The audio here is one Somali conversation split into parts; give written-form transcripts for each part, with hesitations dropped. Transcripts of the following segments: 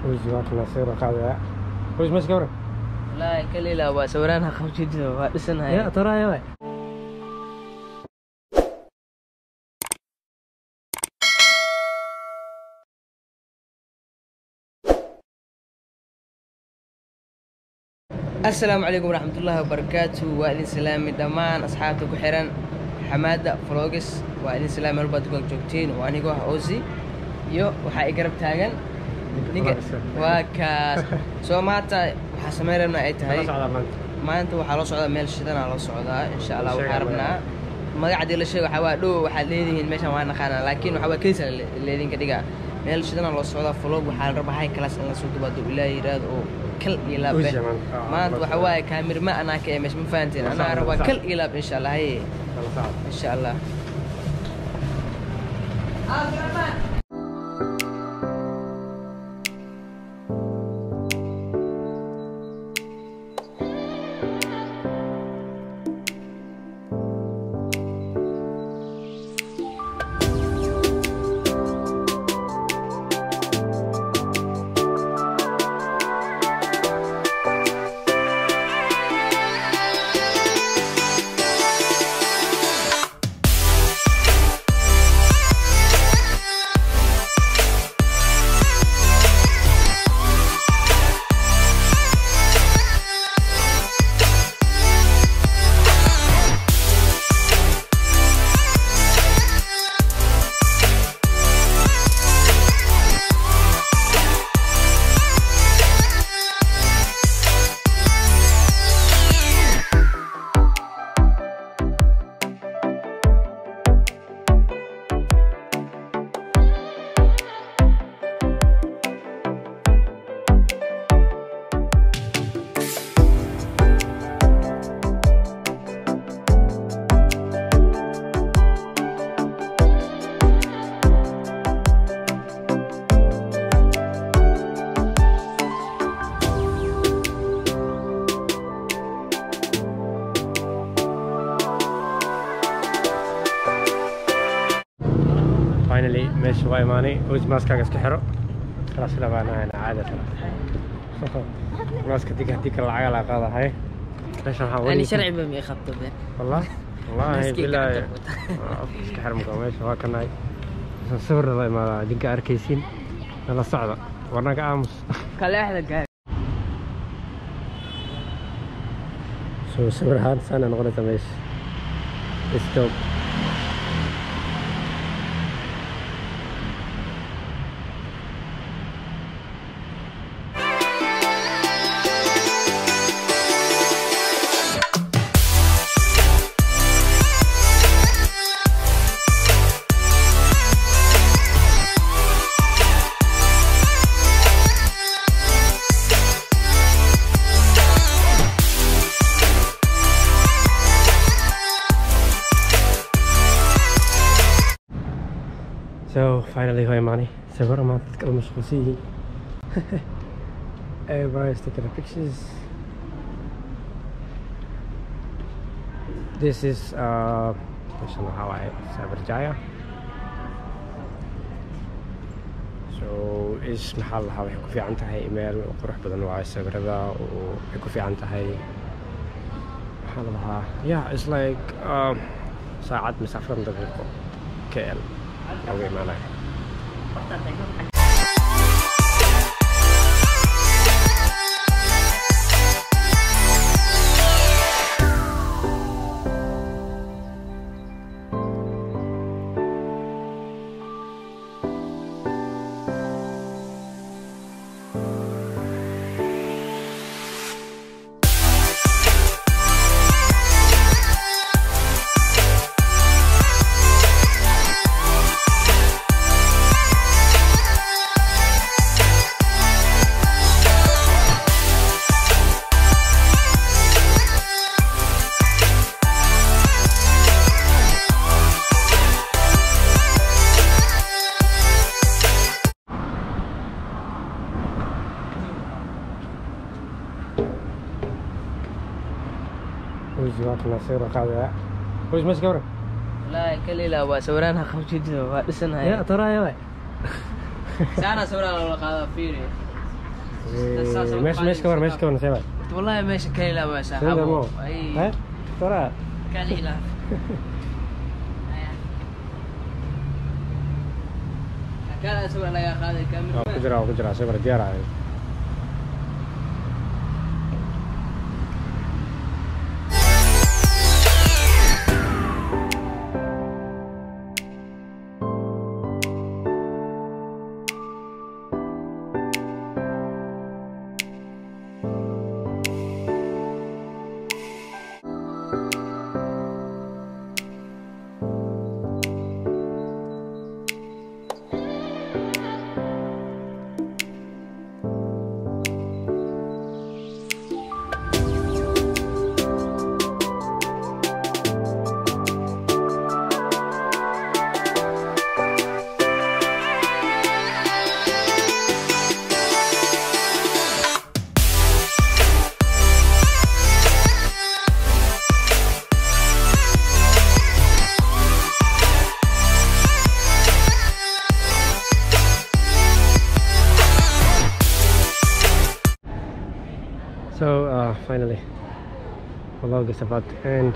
وجهك نصير قاعدة وش مش كورة؟ لا كلي لا وسورانها خوجتي وادسنها يا ترى يا وي السلام عليكم ورحمة الله وبركاته وإذن سلامي دمان أصحابتك وحيران حمادة فلوغس وإذن سلامي ربطكم جوكتين وأنا جوه أوزي يو وحقي قرب تاجن وكاس سو ماتا وحسميرنا أي تهاي ما أنت وحلو صعدا ميل شدنا على صعدا إن شاء الله وحاربنا ما قاعد يلا شيء وحوا دو وحليدين ماشي ما نخانا لكن وحوا كيس اللي دين كديجا ميل شدنا على صعدا فلوغ وحال ربع هاي كلاس إن سوق بدو إلى يراد أو كل إلاب ما أنت وحوا كامير ما أنا كي مش مفهمتين أنا ربع كل إلاب إن شاء الله هي إن شاء الله finally ماشي واي ماني وجه ماسكاك اسك حرو خلاص لا بانا انا عاده ماسك ديك العقله قاده هاي ليش حاول أنا شرعي بمي خبطه به والله بالله اسك حرم ماشي waa kanay sawir la ma dinka arkaysin la socda warnaga aamus kala waxda gaar soo sawirhan sana noqonaysa meesh stop So finally hoi money. So what am I going to see? Everybody's taking the pictures. This is Hawaii, Sabarjaya. So is محل هاي يكون في عنده هاي إيميل وقروح بدن وعاي سبردا ويكون في عنده هاي محلها yeah it's like ساعات مسافر من دقيقة KL أوكي ما لا وجهك نصير قاعدة وش مش كورة؟ لا كلي لا وسورانها خوجتي وادسنها يا ترى يا وي سانا سوران ولا قاعدة فيري ماشي كور نسيبها والله ماشي كليلا ما شاء الله ها ترى كليلا كان اسوي لا يا خالد الكاميرا وقدرة سيبها ديارة So finally, the vlog is about to end.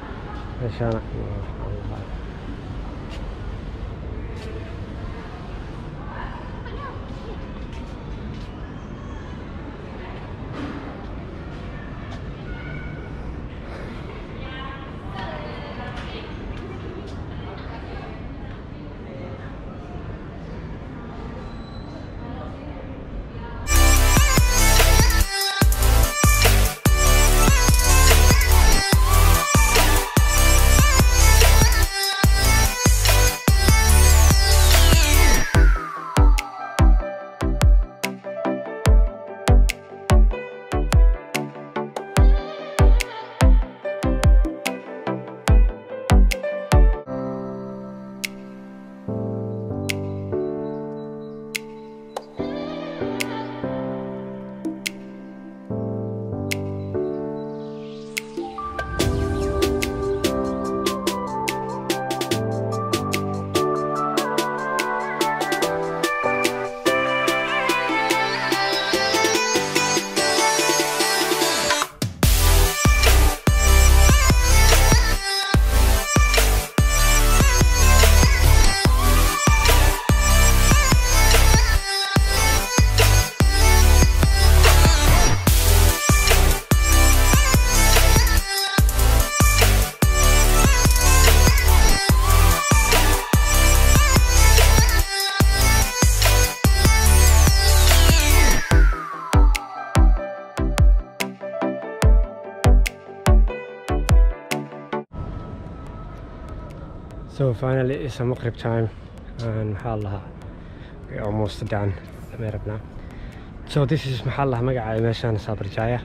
So finally it's a Maghrib time and maxaa we're almost done Maghrib now. So this is maxaa magaca meeshaan Sabarjaya.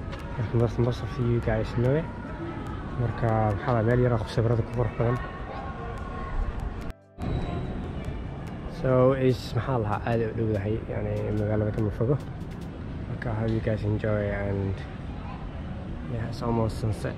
Most of you guys know it. Marka maxaa meel yar oo sawirada ku qurux badan. So it's maxaa aad u dhowdahay yani magaalada kama fogo. Marka I hope you guys enjoy and yeah, it's almost sunset.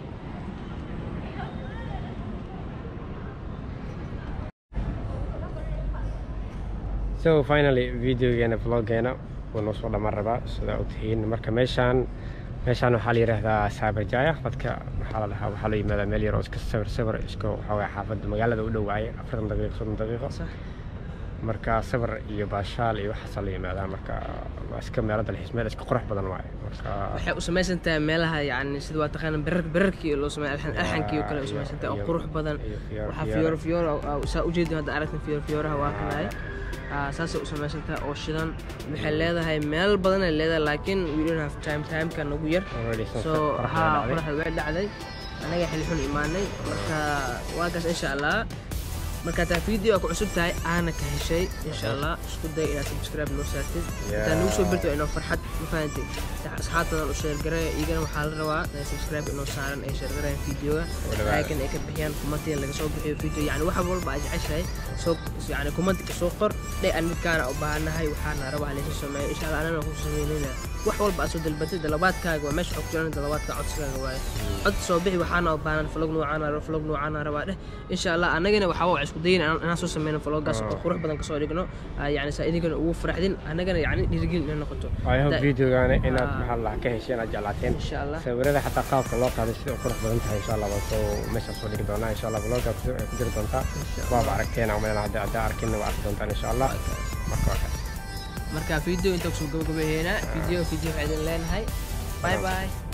So finally videogeena vloggeena wuu noo soo dhammaan rabaa sida aad tihiin marka meeshaan waxaa la yiraahdaa Sabarjaya dadka waxaa la yimaadaa meel yar oo iska sawir isku waxaa xaafadda magaalada u dhow waaye 40 daqiiqo 30 daqiiqo marka sawir iyo baashaal iyo waxa la yimaadaa marka waa iska meel dalxiis meel iska qurux badan waaye marka waxay u samaysantaa meelaha yani sida waa taqaan bararkii loo sameeyay alxankii oo kale u samaysantaa oo qurux badan waxa fiyor saa u jeedin hadda aragtan fiyoraha waa kanay saasay u samaysantaa oo shidan waxay leedahay meel badan ay leedahay laakiin we don't have time kan ugu yar so qoraxda way dhacday anaga xil xun imaanay marka waa kaas insha Allah marka taa video ku cusub tahay aana ka heshay insha Allah isku day inaad subscribe noo saartid inta nagu soo birto inoo farxad ma fahanti asxaabtada u share garay igana waxa la rabaa inaad subscribe inoo saaran ay share garay videoga like ay ka bixiyaan comment laga soo bixiyo video yani wax walba ay jeceshahay soo yani comment ka soo qor day aan midkaan u baahanahay waxaana rabaa la sameeyo insha Allah anana ku sameeynaa wax walba aad soo dalbatay dalabaadkaaga waa meesha ku jiraan dalabaadka codsigaaga waaye cod soo bixi waxaana u baahan vlog noocaana rabaa insha Allah anagana waxa isku dayin inaan soo sameyno vloggaas oo qurux badan kasoo dhigno yani saa idinkana ugu faraxdin annagana yani dhiirigelin inay noqoto I hope videogaana inaad maxaa la ka hesheen aad jeclaateen insha Allah sawirada xataa qaabka loo qaaday sida qurux badan tahay insha Allah soo meesha soo dhigi doonaa insha Allah vlogga ku jiri doonta waa aragteen ama hadda arkin waa arki doontaan insha Allah marka video inta ku soo gabagabeeyna video waxay idin leenahay bye bye